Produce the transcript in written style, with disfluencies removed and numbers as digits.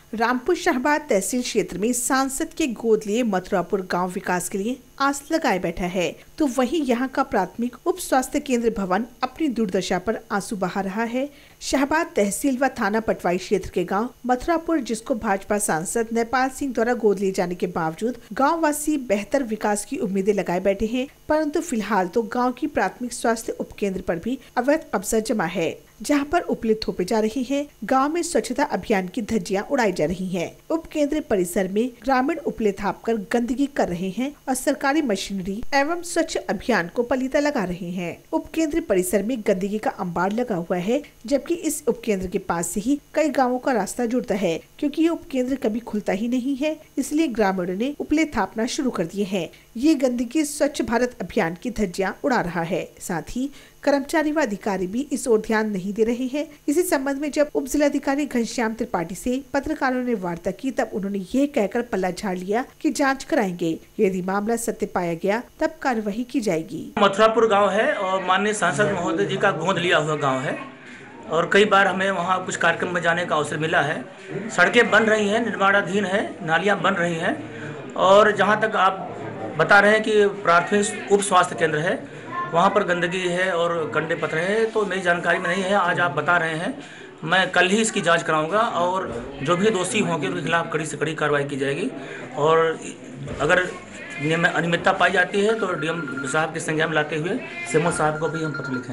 रामपुर शाहबाद तहसील क्षेत्र में सांसद के गोद लिए मथुरापुर गांव विकास के लिए आस लगाए बैठा है, तो वहीं यहां का प्राथमिक उप स्वास्थ्य केंद्र भवन अपनी दुर्दशा पर आंसू बहा रहा है। शाहबाद तहसील व थाना पटवाई क्षेत्र के गांव मथुरापुर, जिसको भाजपा सांसद नेपाल सिंह द्वारा गोद लिए जाने के बावजूद गाँव वासी बेहतर विकास की उम्मीदें लगाए बैठे हैं, परंतु फिलहाल तो गाँव की प्राथमिक स्वास्थ्य उप केंद्र पर भी अवैध कब्जा जमा है, जहां पर उपले थोपे जा रहे हैं। गांव में स्वच्छता अभियान की धज्जियां उड़ाई जा रही हैं। उप केंद्र परिसर में ग्रामीण उपले थापकर गंदगी कर रहे हैं और सरकारी मशीनरी एवं स्वच्छ अभियान को पलीता लगा रहे हैं। उप केंद्र परिसर में गंदगी का अंबार लगा हुआ है, जबकि इस उप केंद्र के पास से ही कई गाँवों का रास्ता जुड़ता है। क्योंकि ये उप केंद्र कभी खुलता ही नहीं है, इसलिए ग्रामीणों ने उपले थापना शुरू कर दिए हैं। ये गंदगी स्वच्छ भारत अभियान की धज्जियां उड़ा रहा है। साथ ही कर्मचारी व अधिकारी भी इस ओर ध्यान नहीं दे रहे हैं। इसी संबंध में जब उप जिलाधिकारी घनश्याम त्रिपाठी से पत्रकारों ने वार्ता की, तब उन्होंने ये कहकर पल्ला झाड़ लिया कि जांच कराएंगे, यदि मामला सत्य पाया गया तब कार्यवाही की जाएगी। मथुरापुर गांव है और माननीय सांसद महोदय जी का गोद लिया हुआ गांव है और कई बार हमें वहां कुछ कार्यक्रम में जाने का अवसर मिला है। सड़कें बन रही हैं, निर्माणाधीन है, नालियां बन रही हैं और जहां तक आप बता रहे हैं कि प्राथमिक उप स्वास्थ्य केंद्र है, वहाँ पर गंदगी है और कंडे पत्थर हैं, तो मेरी जानकारी में नहीं है। आज आप बता रहे हैं, मैं कल ही इसकी जांच कराऊंगा और जो भी दोषी होंगे उनके खिलाफ कड़ी से कड़ी कार्रवाई की जाएगी और अगर अनियमितता पाई जाती है तो डीएम साहब के संज्ञान में लाते हुए सीएमओ साहब को भी हम पत्र लिखें।